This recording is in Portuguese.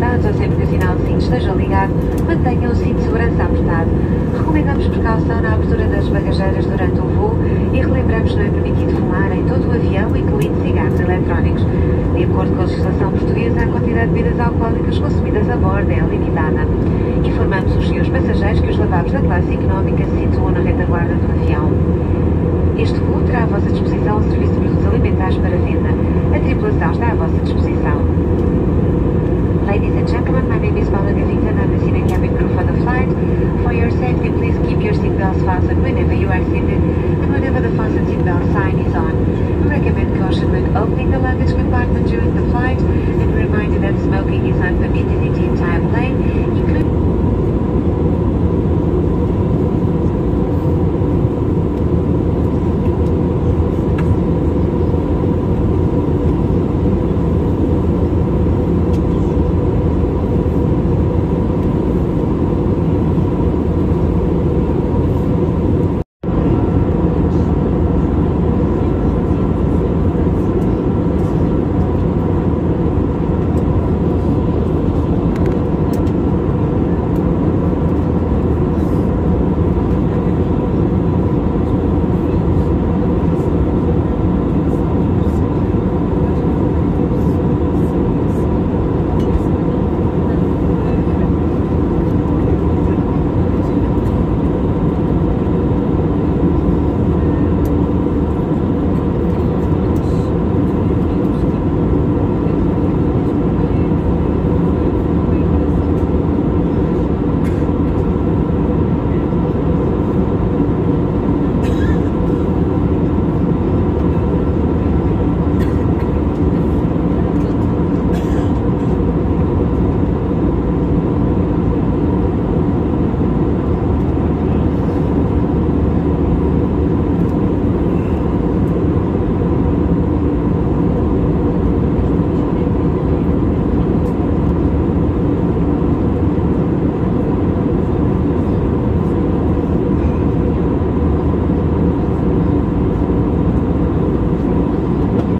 ligados ou sempre que o sinal de cinto esteja ligado, mantenham o cinto de segurança apertado. Recomendamos precaução na abertura das bagageiras durante o voo e relembramos que não é permitido fumar em todo o avião, incluindo cigarros eletrónicos. De acordo com a legislação portuguesa, a quantidade de bebidas alcoólicas consumidas a bordo é limitada. Informamos os senhores passageiros que os lavabos da classe económica se situam na retaguarda do avião. Este voo terá à vossa disposição o serviço de produtos alimentares para venda. A tripulação está à vossa disposição. Ladies and gentlemen, my name is Paula Gavita and I'm the senior cabin crew for the flight. For your safety, please keep your seatbelts fastened whenever you are seated and whenever the fasten seatbelt sign is on. We recommend caution when opening the luggage compartment during the flight and we remind you that smoking is not permitted in the